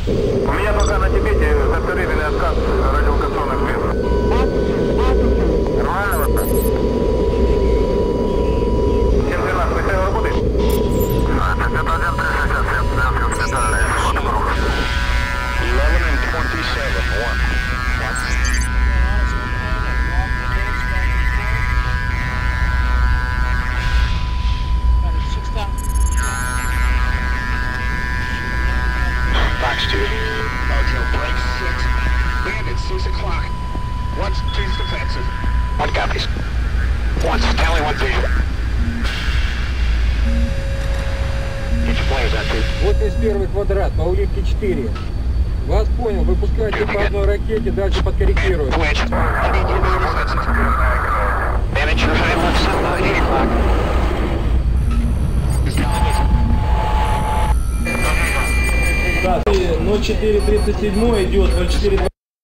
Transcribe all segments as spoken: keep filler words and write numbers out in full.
У меня пока на Тибете заферили отказ радиолокационных средств. Нормально вот так? семь двенадцать, прицел работает? пятьдесят один тридцать семь, Брянский госпитальный, фото группы. eleven and twenty-seven, one. Fox two. Mojo break six. Bandit six o'clock. One's two's defensive. One copies. One's tally one visual. Get your players out two. восемьдесят первый квадрат, по улитке четыре. Вас понял, выпускайте по одной ракете, дальше подкорректируем. Twitch. Bandit, you're high left south, eight o'clock. Да, ноль четыре тридцать семь идет, ноль четыре.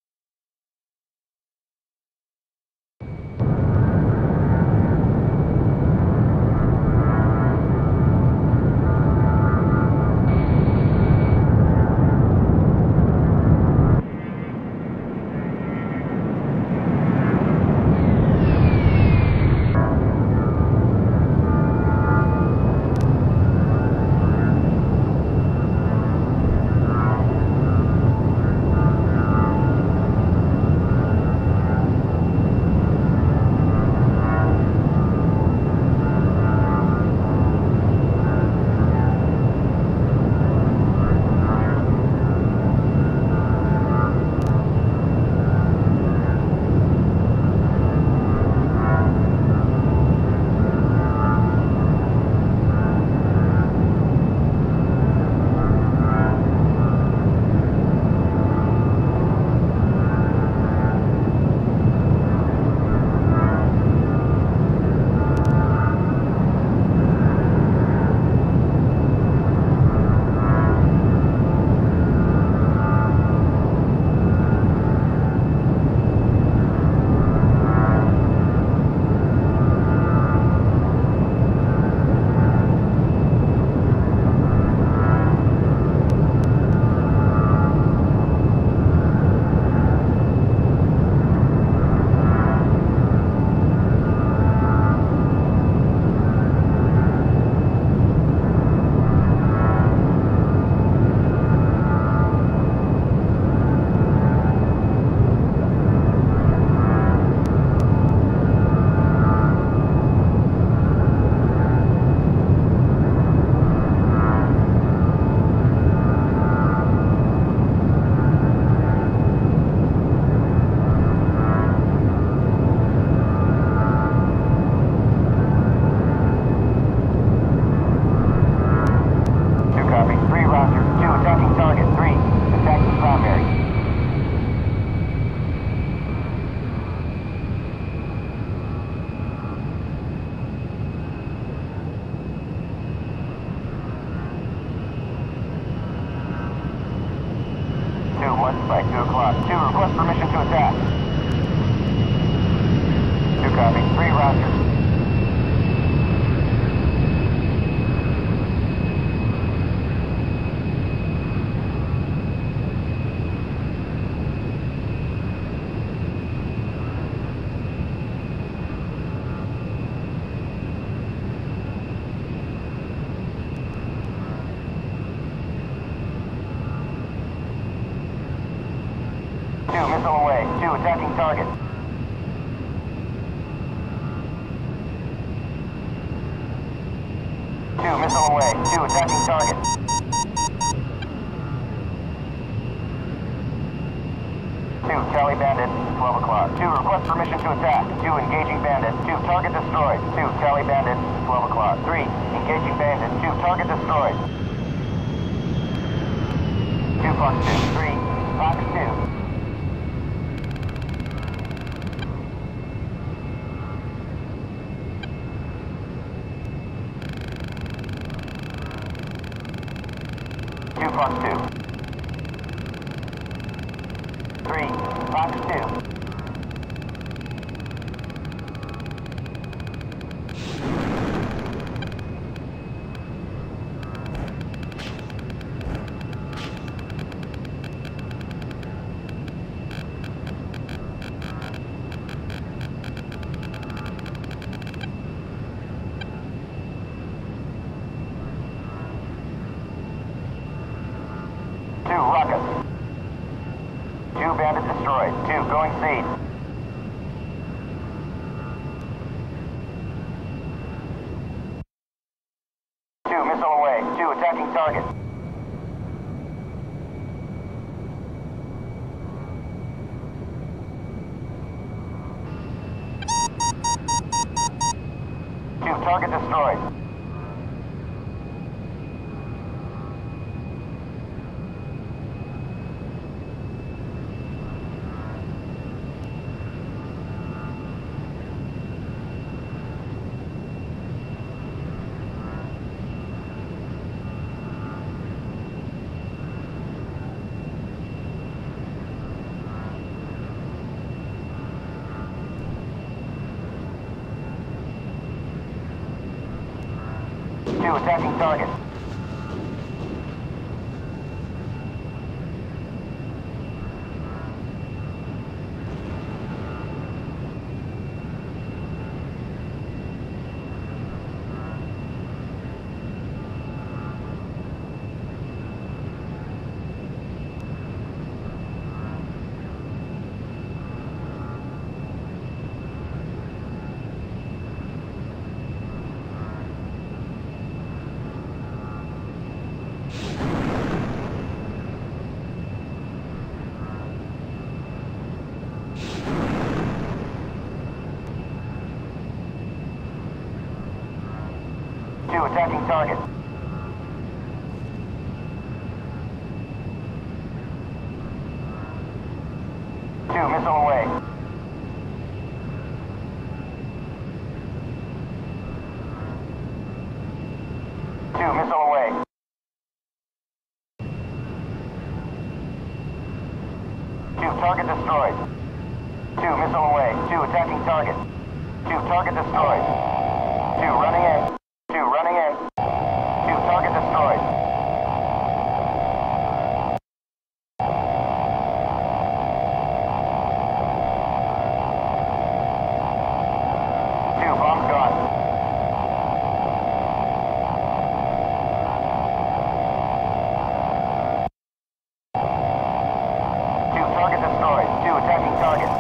By two o'clock. Two, request permission to attack. Two copy. Three, roger. Two, missile away. Two, attacking target. Two, missile away. Two, attacking target. Two, Charlie Bandit, twelve o'clock. Two, request permission to attack. Two, engaging Bandit. Two, target destroyed. Two, Charlie Bandit, twelve o'clock. Three, engaging Bandit. Two, target destroyed. Two, Fox two. Three, Fox two. Two, Fox two. Three, Fox two. block us. Two bandit destroyed. Two going seed. Two missile away. Two attacking target. Two target destroyed. Two attacking target. Two attacking target. Two missile away. Two missile away. Two target destroyed. Two missile away. Two attacking target. Two target destroyed. Two running in. Two running in. Two target destroyed. Two bombs gone. Two target destroyed. Two attacking target.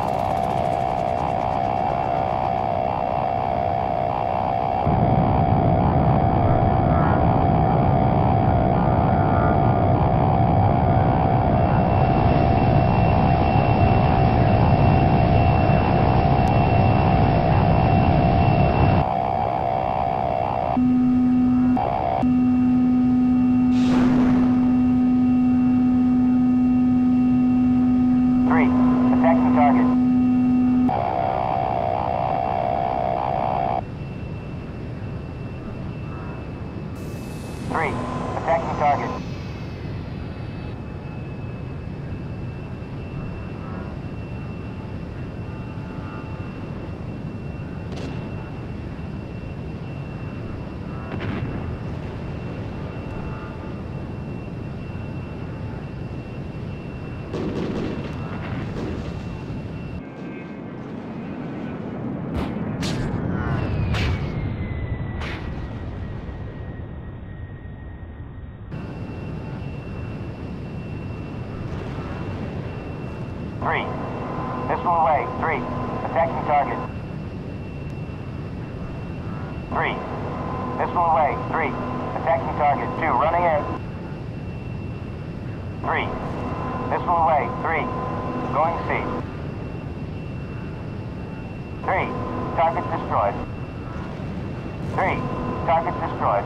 Three, attacking target. Three, attacking target. Three. Missile away. Three. Attacking target. Three. Missile away. Three. Attacking target. Two. Running in. Three. Missile away. Three. Going C. Three. Target destroyed. Three. Target destroyed.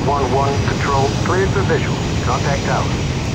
one one, control, cleared for visual. Contact tower.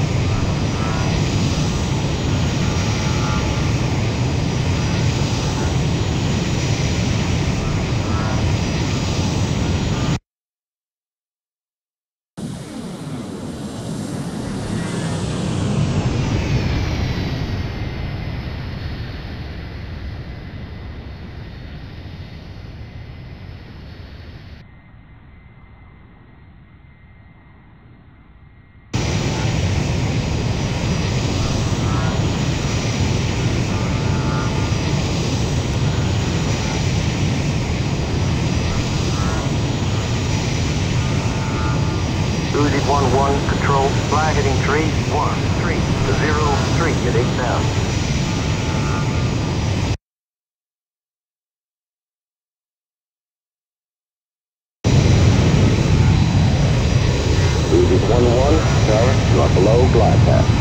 one one, control, flag heading three one three to zero three at eight thousand. Uzi one one, tower, you are below glide path.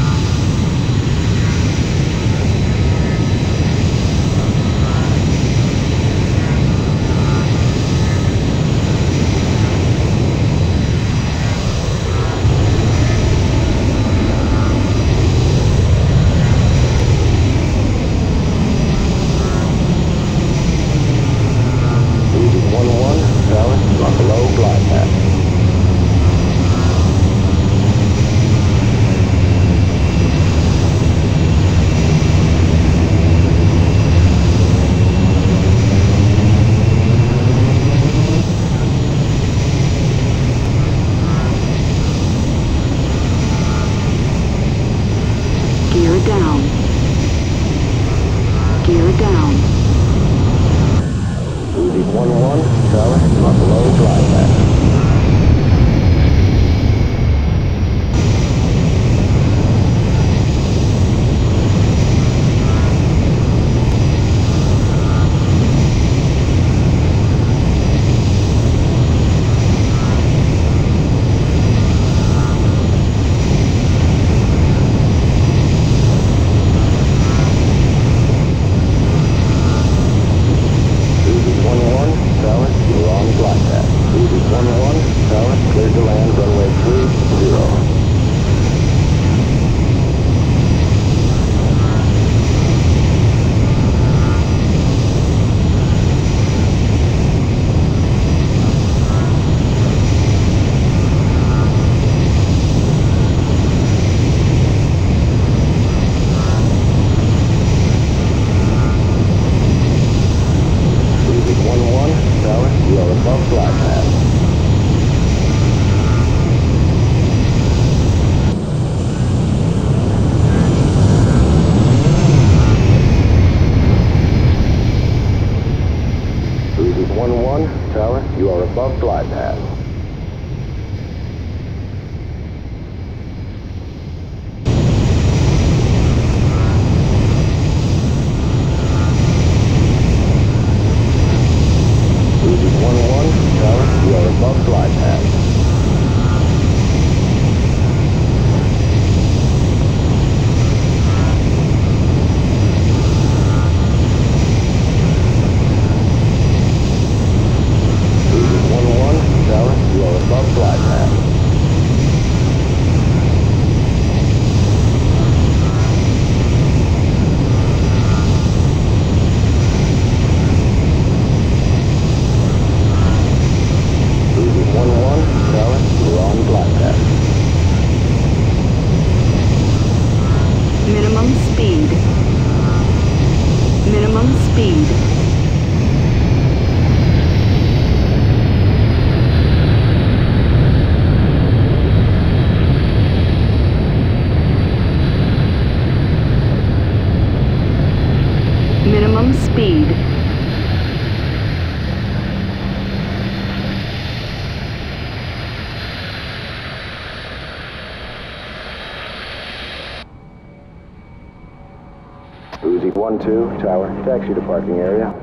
Uzi one two, tower, taxi to parking area.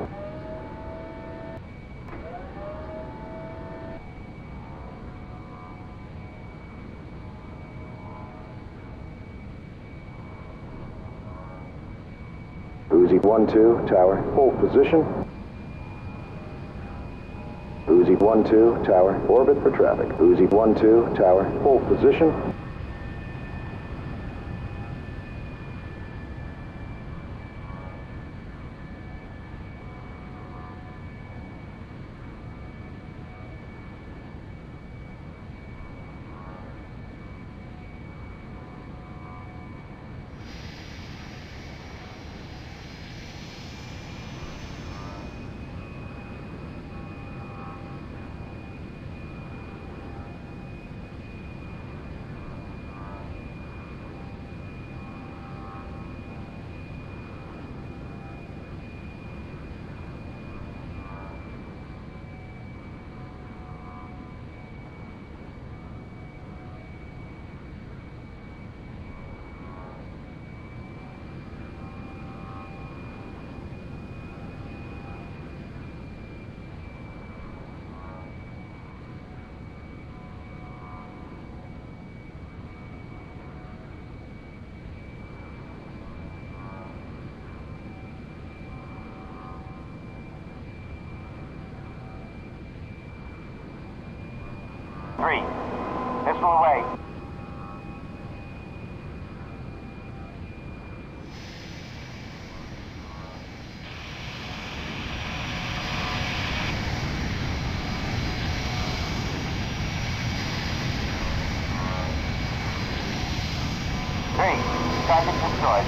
Uzi one two, tower, hold position. Uzi one two, tower, orbit for traffic. Uzi one two, tower, hold position. Three. Missile away. Three. Target destroyed.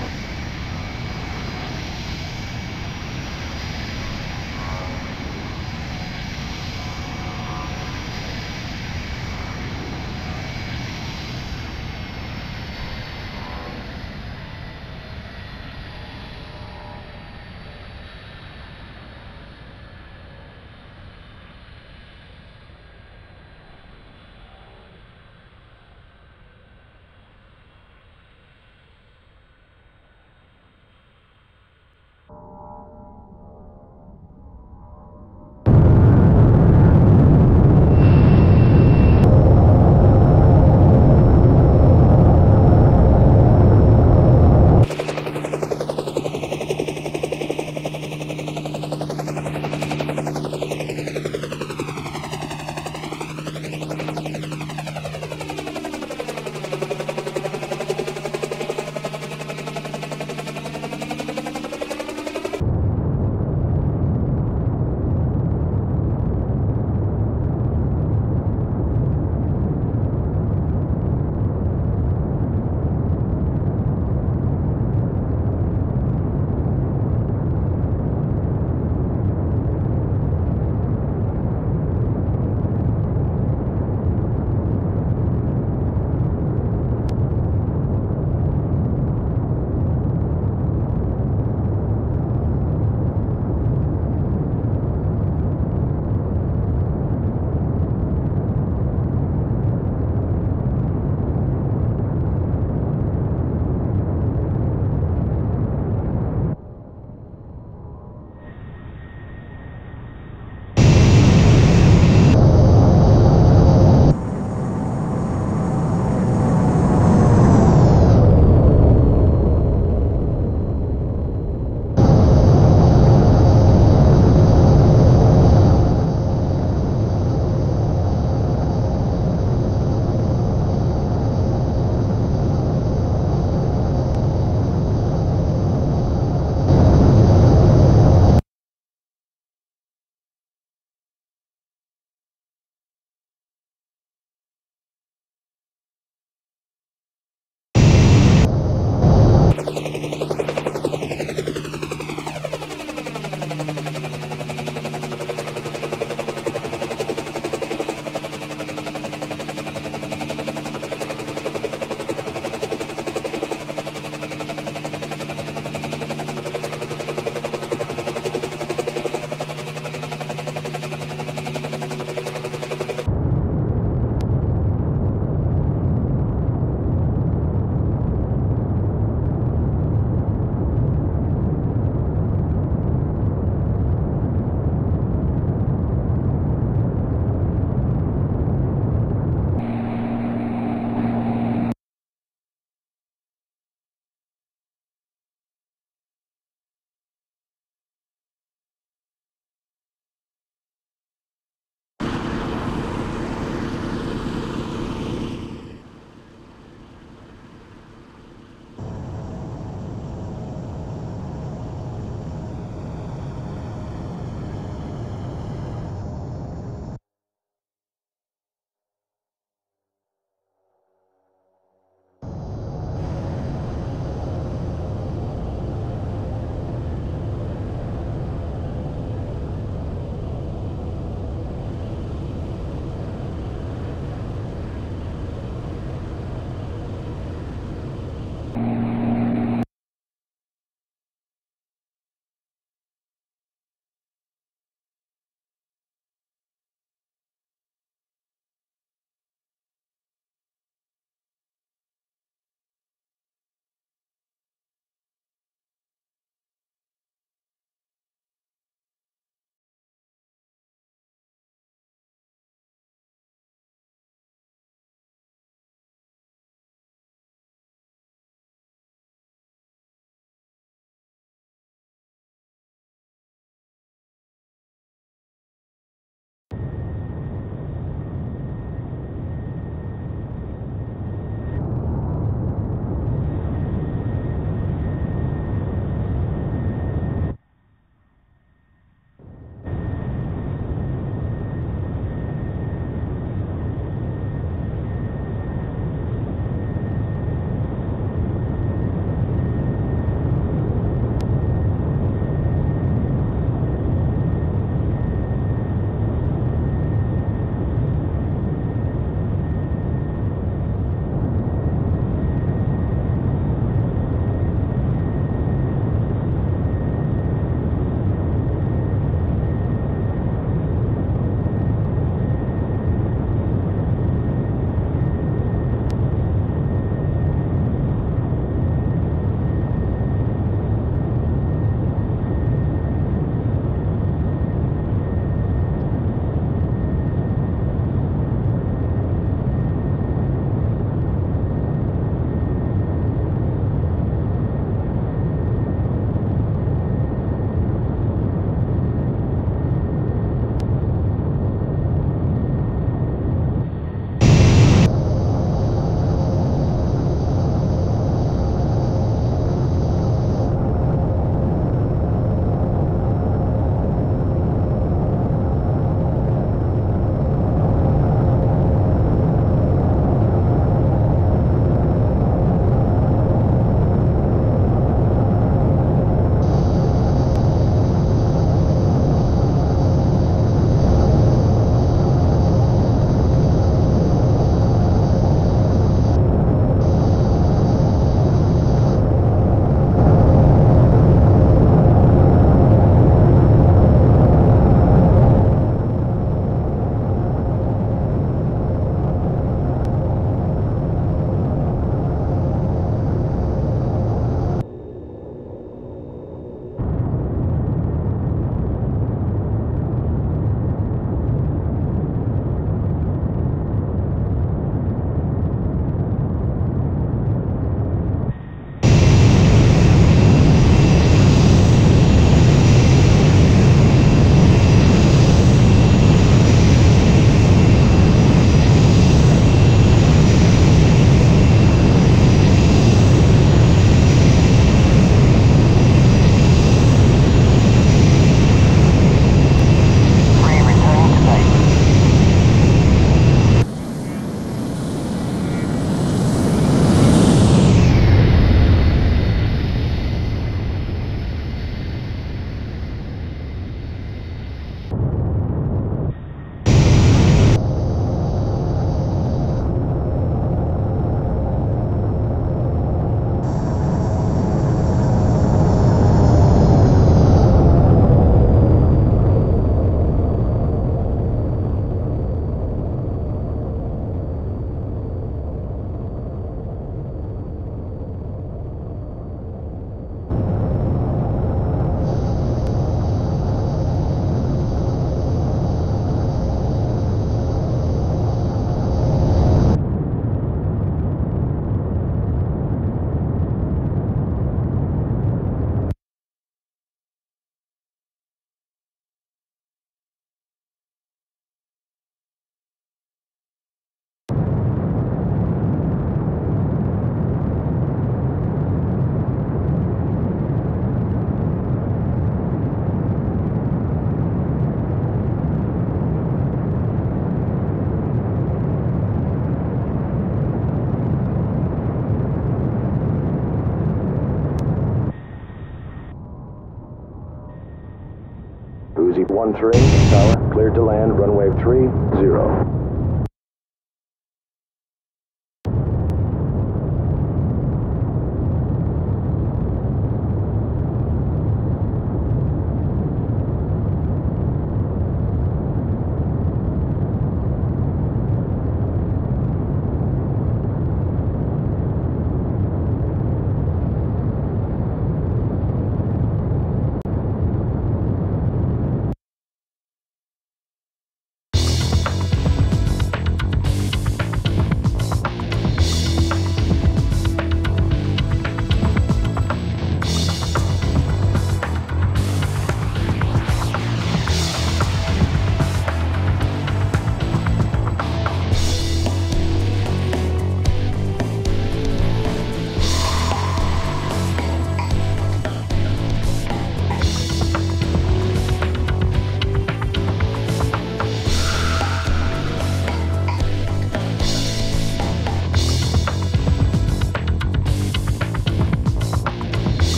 Uzi one three, tower, cleared to land, runway three zero.